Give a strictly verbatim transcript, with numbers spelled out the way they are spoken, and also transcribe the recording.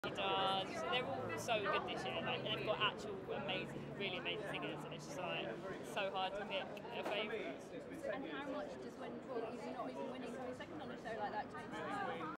She does. They're all so good this year. Like, they've got actual amazing, really amazing singers, and it's just like so hard to pick a favourite. And how much does when